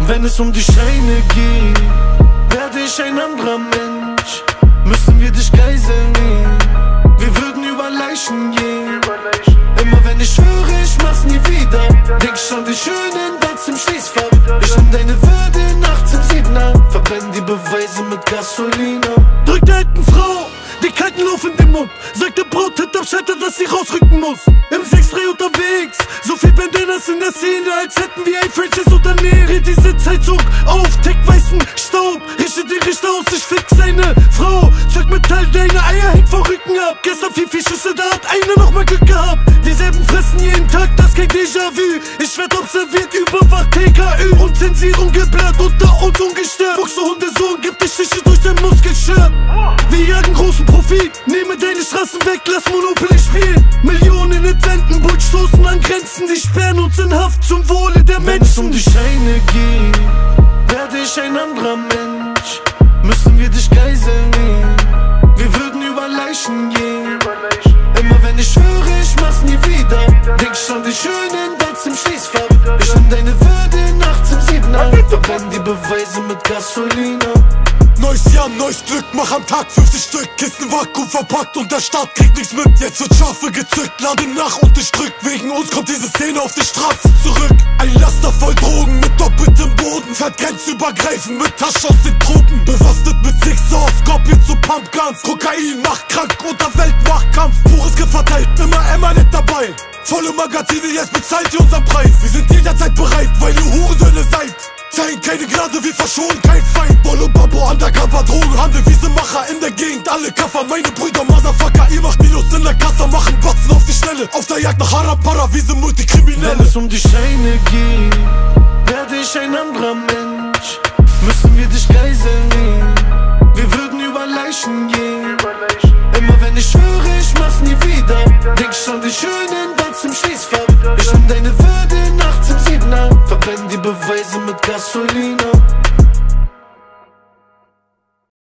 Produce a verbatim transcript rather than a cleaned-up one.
Wenn es um die Scheine geht, werde ich ein anderer Mensch. Müssen wir dich geiseln nehmen, wir würden über Leichen gehen. Immer wenn ich schwöre, ich mach's nie wieder, denk ich an die schönen Bats im Schließfach. Ich nehm deine Würde nachts im Siebner, verbrenn die Beweise mit Gasolina. Drück der alten Frau die kalten Lauf in den Mund, sagt der Braut hinterm Schalter, dass sie rausrücken muss. Im sechs drei unterwegs, so viel Bandanas in der Szene, als hätten wir ein Franchise-Unternehmen. Dreh die Sitzheizung auf, Tech weißen Staub, richte den Richter aus, ich fix seine Frau. Zeug Metall, deine Eier hängt vom Rücken ab. Gestern viel, viel Schüsse, da hat einer noch mal Glück gehabt. Dieselben fressen jeden Tag, das kein Déjà-vu. Ich werd observiert, überwacht T K Ü. Und Zensierung geblärt, unter uns ungestört. Buchse Hundesohn, gibt dich Stiche durch dein Muskelshirt. Wir jagen großen Profit, nehme deine Straßen weg, lass Monopoly spielen. Millionen entwenden, Bull stoßen an Grenzen, die sperren uns in Haft zum Wohle der Menschen. Wenn es um die Scheine geht, werde ich ein anderer Mensch. Müssen wir dich geiseln nehmen, wir würden über Leichen gehen. Immer wenn ich schwöre, ich mach's nie wieder, denk ich an die schönen Bats im Schließfach. Ich nehm deine Würde nachts im Siebner, verbrenn die Beweise mit Gasolina. Neues Jahr, neues Glück, mach am Tag fünfzig Stück. Kisten Vakuum verpackt und der Staat kriegt nichts mit. Jetzt wird Schafe gezückt, lade nach und ich drück. Wegen uns kommt diese Szene auf die Straße zurück. Ein Laster voll Drogen mit doppeltem Boden, fährt grenzübergreifend mit Tasche aus den Tropen. Bewaffnet mit Six Sauce, Scorpion zu Pumpguns. Kokain macht krank, Unterwelt macht Kampf. Pures Gift verteilt, immer immer nicht dabei. Volle Magazine, jetzt bezahlt ihr unseren Preis. Wir sind jederzeit bereit, weil ihr Hurensöhne seid. Zeigen keine Gnade, wir verschonen kein Feind. Bolo Babo, Undercover, Drogenhandel, Wiesemacher in der Gegend, alle Kaffer, meine Brüder, Motherfucker. Ihr macht Minus in der Kasse, machen Batzen auf die Schnelle. Auf der Jagd nach Harapara, Wiese Multikriminelle. Wenn es um die Scheine geht, werde ich ein anderer Mensch. Müssen wir dich geiseln nehmen, wir würden über Leichen gehen. Immer wenn ich schwöre, ich mach's nie wieder, denk ich an die schönen Bats im Schließfach. Ich nehm deine Würde nachts im Siebner, verbrenn die Beweise mit Gasolina.